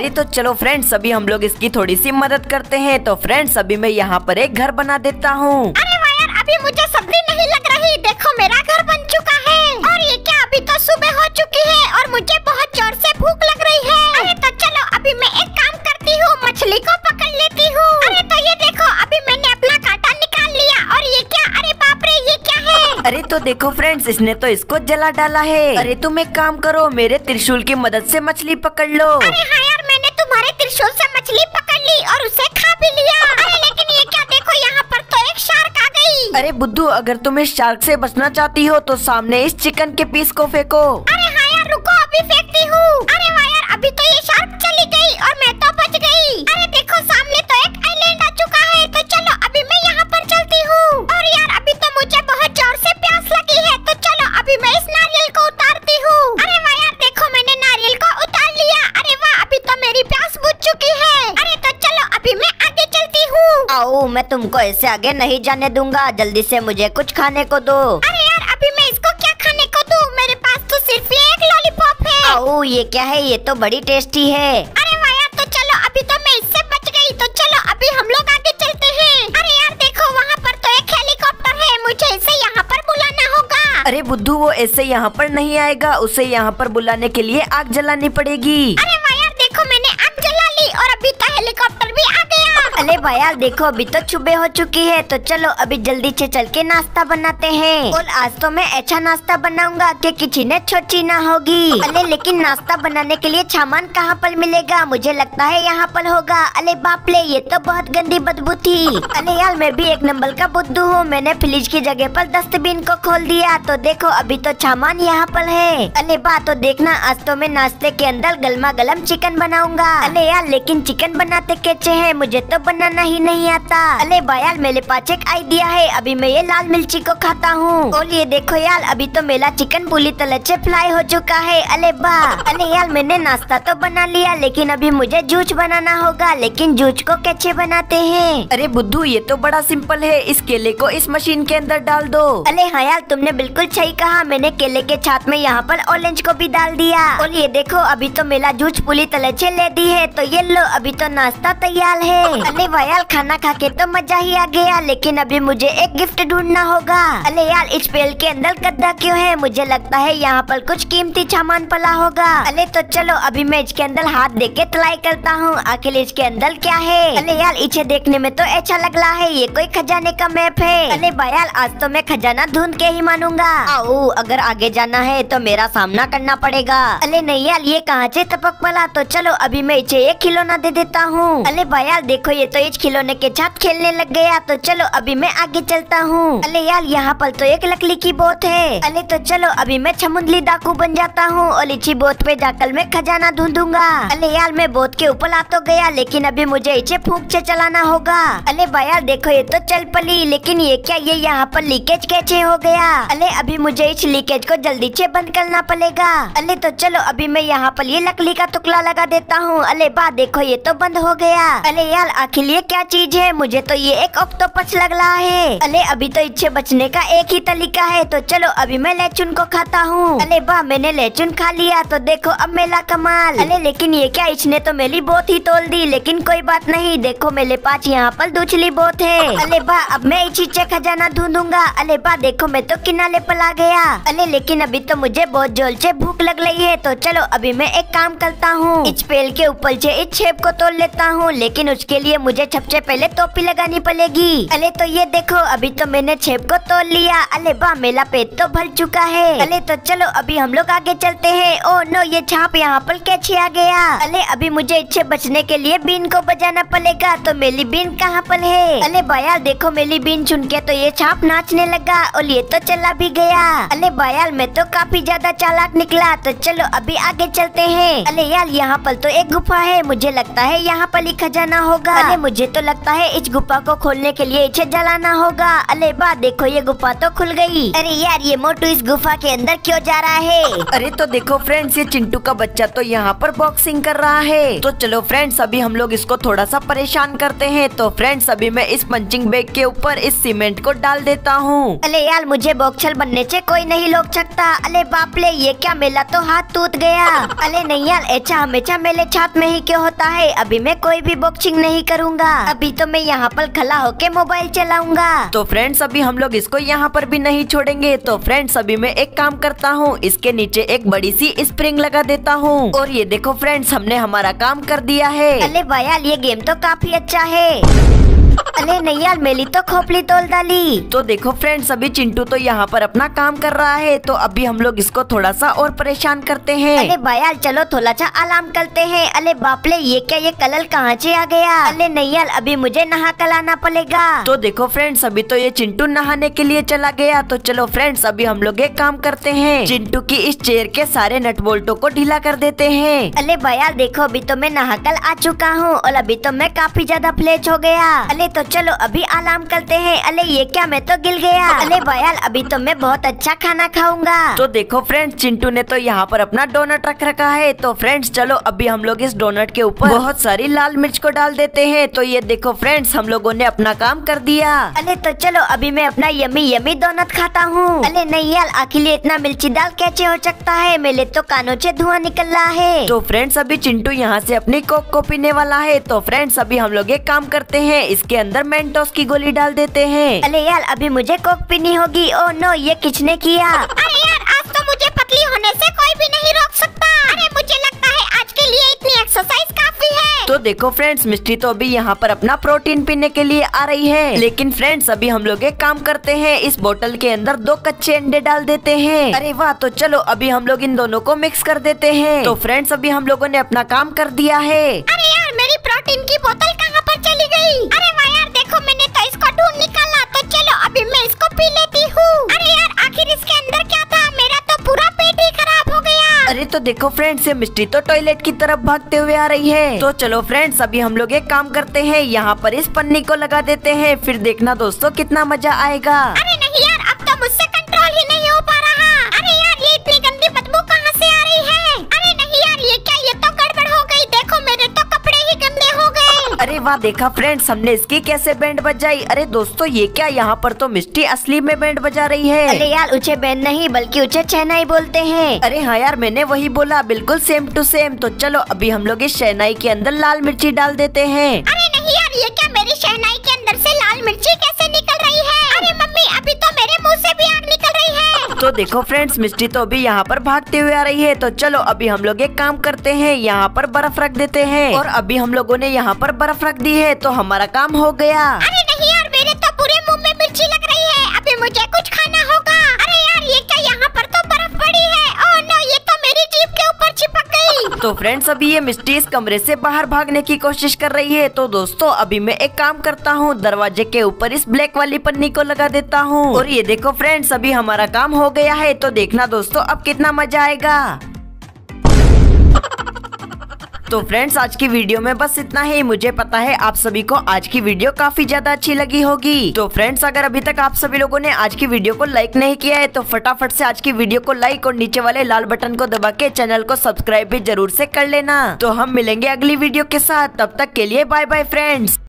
तो चलो फ्रेंड्स अभी हम लोग इसकी थोड़ी सी मदद करते हैं। तो फ्रेंड्स अभी मैं यहाँ पर एक घर बना देता हूँ। अरे वाह यार, अभी मुझे सब्जी नहीं लग रही। देखो मेरा घर बन चुका है। और ये क्या, अभी तो सुबह हो चुकी है और मुझे बहुत जोर से भूख लग रही है। अरे तो चलो अभी मैं एक काम करती हूँ, मछली को पकड़ लेती हूँ। अरे तो ये देखो, अभी मैंने अपना कांटा निकाल लिया। और ये क्या, अरे बाप रे, ये क्या है? अरे तो देखो फ्रेंड्स, इसने तो इसको जला डाला है। अरे तुम एक काम करो, मेरे त्रिशूल की मदद से मछली पकड़ लो। अरे हाँ यार, मैंने तुम्हारे त्रिशूल से मछली पकड़ ली और उसे खा भी लिया। अरे लेकिन ये क्या, देखो यहाँ पर तो एक शार्क आ गई। अरे बुद्धू, अगर तुम इस शार्क से बचना चाहती हो तो सामने इस चिकन के पीस को फेंको। अरे हाँ यार, रुको अभी फेंकती हूँ। अरे वाह यार, अभी तो ये शार्क चली गई और मैं तो बच गई। अरे देखो सामने तो एक आइलैंड आ चुका है। तो चलो अभी मैं यहाँ पर चलती हूँ। और यार अभी तो मुझे बहुत जोर से प्यास लगी है। तो चलो अभी मैं इस नारियल को उतारती हूँ। अरे वाह यार, देखो मैंने नारियल को उतार लिया। अरे वाह, अभी तो मेरी प्यास बुझ चुकी है। अरे तो चलो अभी मैं आगे चलती हूँ। आओ, मैं तुमको ऐसे आगे नहीं जाने दूंगा। जल्दी से मुझे कुछ खाने को दो। अरे यार, अभी मैं इसको क्या खाने को दूँ? मेरे पास तो सिर्फ ये एक लॉलीपॉप है। आओ, ये क्या है? ये तो बड़ी टेस्टी है। अरे वाह यार, तो चलो अभी तो मैं इससे बच गई। तो चलो अभी हम लोग आगे चलते हैं। अरे यार देखो, वहाँ पर तो एक हेलीकॉप्टर है। मुझे इसे यहाँ पर बुलाना होगा। अरे बुद्धू, वो ऐसे यहाँ पर नहीं आएगा। उसे यहाँ पर बुलाने के लिए आग जलानी पड़ेगी। अरे वाह यार, देखो मैंने आग जला ली और अभी तो हेलीकॉप्टर भी आ गया। अरे भैया देखो, अभी तो सुबह हो चुकी है। तो चलो अभी जल्दी से चल के नाश्ता बनाते हैं। और आज तो मैं ऐसा नाश्ता बनाऊंगा कि किसी ने छोटी ना होगी। अरे लेकिन नाश्ता बनाने के लिए सामान कहाँ पर मिलेगा? मुझे लगता है यहाँ पर होगा। अरे बाप रे, ये तो बहुत गंदी बदबू थी। अरे यार, मैं भी एक नंबर का बुद्धू हूँ। मैंने फ्रिज की जगह पर डस्टबिन को खोल दिया। तो देखो अभी तो सामान यहाँ पर है। अरे बा, तो देखना, आज तो मैं नाश्ते के अंदर गरमा गरम चिकन बनाऊंगा। अरे यार, लेकिन चिकन बनाते कैसे है? मुझे तो बनाना ही नहीं आता। अरे यार, मेरे पास एक आइडिया है। अभी मैं ये लाल मिर्ची को खाता हूँ। और ये देखो यार, अभी तो मेरा चिकन पूरी तरह से फ्राई हो चुका है। अरे वाह! अरे यार, मैंने नाश्ता तो बना लिया, लेकिन अभी मुझे जूस बनाना होगा। लेकिन जूस को कैसे बनाते हैं? अरे बुद्धू, ये तो बड़ा सिंपल है। इस केले को इस मशीन के अंदर डाल दो। अरे हाँ यार, तुमने बिल्कुल सही कहा। मैंने केले के साथ में यहाँ पर ऑरेंज को भी डाल दिया। और ये देखो, अभी तो मेरा जूस पूरी तरह से रेडी है। तो ये लो, अभी तो नाश्ता तैयार है। अरे वाह यार, खाना खा के तो मजा ही आ गया। लेकिन अभी मुझे एक गिफ्ट ढूंढना होगा। अरे यार, इस पेड़ के अंदर गद्दा क्यों है? मुझे लगता है यहाँ पर कुछ कीमती सामान पड़ा होगा। अरे तो चलो अभी मैं इसके अंदर हाथ दे के ट्राई करता हूँ, आखिर इसके अंदर क्या है। अरे यार, इसे देखने में तो अच्छा लग रहा है। ये कोई खजाने का मैप है। अरे भाई यार, आज तो मैं खजाना ढूंढ के ही मानूंगा। आओ, अगर आगे जाना है तो मेरा सामना करना पड़ेगा। अरे नहीं यार, ये कहाँ से टपक पड़ा? तो चलो अभी मैं इसे एक खिलौना दे देता हूँ। अरे भाई यार देखो, ये तो इस खिलौने के साथ खेलने लग गया। तो चलो अभी मैं आगे चलता हूँ। अरे यार, यहाँ पर तो एक लकड़ी की बोट है। अरे तो चलो अभी मैं समुद्री डाकू बन जाता हूँ और इसी बोट पे जाकर मैं खजाना ढूंढूंगा। अरे यार, मैं बोट के ऊपर आ तो गया, लेकिन अभी मुझे इसे फूंक से चलाना होगा। अरे भाई यार देखो, ये तो चल पड़ी, लेकिन ये क्या, ये यहाँ पर लीकेज कैसे हो गया? अरे अभी मुझे इस लीकेज को जल्दी से बंद करना पड़ेगा। अरे तो चलो अभी मैं यहाँ पर ये लकड़ी का टुकड़ा लगा देता हूँ। अरे बा देखो, ये तो बंद हो गया। अरे यार, आखिर ये क्या चीज है? मुझे तो ये एक ऑक्टोपस लग रहा है। अरे अभी तो इससे बचने का एक ही तरीका है। तो चलो अभी मैं लहसुन को खाता हूँ। अरे वाह, मैंने लहसुन खा लिया। तो देखो अब मेरा कमाल। अरे लेकिन ये क्या, इसने तो मेरी बोट ही तोड़ दी। लेकिन कोई बात नहीं, देखो मेरे पास यहाँ पर दूसरी बोट है। अरे वाह, अब मैं इसी से खजाना ढूंढूंगा। अरे वाह देखो, मैं तो किनारे पर आ गया। अरे लेकिन अभी तो मुझे बहुत जोर से भूख लग रही है। तो चलो अभी मैं एक काम करता हूँ, इस पेड़ के ऊपर से इस शेप को तोड़ लेता हूँ। लेकिन उसके लिए मुझे सबसे पहले टोपी लगानी पड़ेगी। अरे तो ये देखो, अभी तो मैंने शेप को तोड़ लिया। अरे वाह, मेरा पेट तो भर चुका है। अरे तो चलो अभी हम लोग आगे चलते हैं। ओ नो, ये छाप यहाँ पर कैसे आ गया? अरे अभी मुझे इससे बचने के लिए बीन को बजाना पड़ेगा। तो मेरी बीन कहाँ पर है? अरे भाई देखो, मेरी बीन सुन के तो ये छाप नाचने लगा और ये तो चला भी गया। अरे भाई, मैं तो काफी ज्यादा चालाक निकला। तो चलो अभी आगे चलते हैं। अरे यार, यहाँ पर तो एक गुफा है। मुझे लगता है यहाँ पर ही खजाना होगा। अरे मुझे तो लगता है इस गुफा को खोलने के लिए इसे जलाना होगा। अरे वाह, देखो ये गुफा तो खुल गई। अरे यार, ये मोटू इस गुफा के अंदर क्यों जा रहा है? अरे तो देखो फ्रेंड्स, ये चिंटू का बच्चा तो यहाँ पर बॉक्सिंग कर रहा है। तो चलो फ्रेंड्स, अभी हम लोग इसको थोड़ा सा परेशान करते हैं। तो फ्रेंड्स, अभी मैं इस पंचिंग बैग के ऊपर इस सीमेंट को डाल देता हूँ। अरे यार, मुझे बॉक्सर बनने से कोई नहीं रोक सकता। अरे बाप रे, ये क्या, मेरा तो हाथ टूट गया। अरे नहीं यार, ऐसा हमेशा मेरे छात में ही क्यों होता है? अभी मैं कोई भी बॉक्सिंग नहीं करूँगा। अभी तो मैं यहाँ पर खड़ा होके मोबाइल चलाऊंगा। तो फ्रेंड्स, अभी हम लोग इसको यहाँ पर भी नहीं छोड़ेंगे। तो फ्रेंड्स, अभी मैं एक काम करता हूँ, इसके नीचे एक बड़ी सी स्प्रिंग लगा देता हूँ। और ये देखो फ्रेंड्स, हमने हमारा काम कर दिया है। अरे भाई यार, ये गेम तो काफी अच्छा है। अरे नहीं यार, मेरी तो खोपड़ी तोड़ डाली। तो देखो फ्रेंड्स, अभी चिंटू तो यहाँ पर अपना काम कर रहा है। तो अभी हम लोग इसको थोड़ा सा और परेशान करते हैं। अरे भाई यार, चलो थोड़ा सा आराम करते हैं। अरे बाप रे, ये क्या, ये कलर कहाँ से आ गया? अरे नहीं यार, अभी मुझे नहा कर आना पड़ेगा। तो देखो फ्रेंड्स, अभी तो ये चिंटू नहाने के लिए चला गया। तो चलो फ्रेंड्स, अभी हम लोग एक काम करते हैं, चिंटू की इस चेयर के सारे नट बोल्टों को ढीला कर देते हैं। अरे भाई यार, देखो अभी तो मैं नहा कर आ चुका हूँ और अभी तो मैं काफी ज्यादा फ्रेश हो गया। अरे तो चलो अभी आराम करते हैं। अरे ये क्या, मैं तो गिल गया। अरे भाई यार, अभी तो मैं बहुत अच्छा खाना खाऊंगा। तो देखो फ्रेंड्स, चिंटू ने तो यहाँ पर अपना डोनट रख रखा है। तो फ्रेंड्स, चलो अभी हम लोग इस डोनट के ऊपर बहुत सारी लाल मिर्च को डाल देते हैं। तो ये देखो फ्रेंड्स, हम लोगों ने अपना काम कर दिया। अरे तो चलो अभी मैं अपना यमी यमी डोनट खाता हूँ। अरे नहीं यार, आखिर ये इतना मिर्ची दाल कैसे हो सकता है? मेरे तो कानों से धुआं निकल रहा है। तो फ्रेंड्स, अभी चिंटू यहाँ से अपनी कोक को पीने वाला है। तो फ्रेंड्स, अभी हम लोग एक काम करते हैं, इसके अंदर मेंटोस की गोली डाल देते हैं। अरे यार, अभी मुझे कोक पीनी होगी। ओह नो, ये किसने किया? अरे यार, आज तो मुझे पतली होने से कोई भी नहीं रोक सकता। अरे मुझे लगता है आज के लिए इतनी एक्सरसाइज काफी है। तो देखो फ्रेंड्स, मिस्टी तो अभी यहाँ पर अपना प्रोटीन पीने के लिए आ रही है। लेकिन फ्रेंड्स, अभी हम लोग एक काम करते हैं, इस बोतल के अंदर 2 कच्चे अंडे डाल देते हैं। अरे वाह, तो चलो अभी हम लोग इन दोनों को मिक्स कर देते हैं। तो फ्रेंड्स, अभी हम लोगों ने अपना काम कर दिया है। अरे यार, मेरी प्रोटीन की बोतल कहाँ पर चली गई? अरे वाह यार, देखो मैंने तो इसको ढूंढ निकाला। तो चलो अभी मैं इसको पी लेती हूँ। अरे यार, आखिर इसके अंदर क्या था? मेरा तो पूरा पेट ही खराब हो गया। अरे तो देखो फ्रेंड्स, ये मिस्टी तो टॉयलेट की तरफ भागते हुए आ रही है। तो चलो फ्रेंड्स, अभी हम लोग एक काम करते हैं, यहाँ पर इस पन्नी को लगा देते हैं। फिर देखना दोस्तों, कितना मजा आएगा। अरे नहीं यार, अब तो मुझसे कंट्रोल ही नहीं हो पा रहा। अरे यार, ये इतनी गंदी बदबू कहाँ से आ रही है? अरे नहीं यार, ये क्या, ये तो गड़बड़ हो गई। देखो मेरे तो कपड़े ही गंदे हो गए। अरे वाह, देखा फ्रेंड्स, हमने इसकी कैसे बैंड बजाई। अरे दोस्तों, ये क्या, यहाँ पर तो मिस्टी असली में बैंड बजा रही है। अरे यार, उसे बैंड नहीं बल्कि उसे शहनाई बोलते हैं। अरे हाँ यार, मैंने वही बोला, बिल्कुल सेम टू सेम। तो चलो अभी हम लोग इस शहनाई के अंदर लाल मिर्ची डाल देते हैं। अरे नहीं यार, ये क्या, मेरी शहनाई के अंदर से लाल मिर्ची कैसे निकल रही है? अरे मम्मी, अभी तो मेरे मुंह से भी आग निकल रही है। तो देखो फ्रेंड्स, मिस्टी तो अभी यहाँ पर भागते हुए आ रही है। तो चलो अभी हम लोग एक काम करते हैं, यहाँ पर बर्फ रख देते हैं। और अभी हम लोगों ने यहाँ पर बर्फ रख दी है, तो हमारा काम हो गया। अरे नहीं यार, मेरे तो पूरे मुंह में मिर्ची लग रही है। अभी मुझे कुछ खाना होगा। अरे यार, ये क्या, यहाँ पर तो बर्फ पड़ी है। ओह नो, ये तो मेरी जीभ के ऊपर चिपक गई। तो फ्रेंड्स, अभी ये मिस्टी इस कमरे से बाहर भागने की कोशिश कर रही है। तो दोस्तों, अभी मैं एक काम करता हूँ, दरवाजे के ऊपर इस ब्लैक वाली पन्नी को लगा देता हूँ। और ये देखो फ्रेंड्स, अभी हमारा काम हो गया है। तो देखना दोस्तों, अब कितना मजा आएगा। तो फ्रेंड्स, आज की वीडियो में बस इतना ही। मुझे पता है आप सभी को आज की वीडियो काफी ज्यादा अच्छी लगी होगी। तो फ्रेंड्स, अगर अभी तक आप सभी लोगों ने आज की वीडियो को लाइक नहीं किया है, तो फटाफट से आज की वीडियो को लाइक और नीचे वाले लाल बटन को दबा के चैनल को सब्सक्राइब भी जरूर से कर लेना। तो हम मिलेंगे अगली वीडियो के साथ, तब तक के लिए बाय बाय फ्रेंड्स।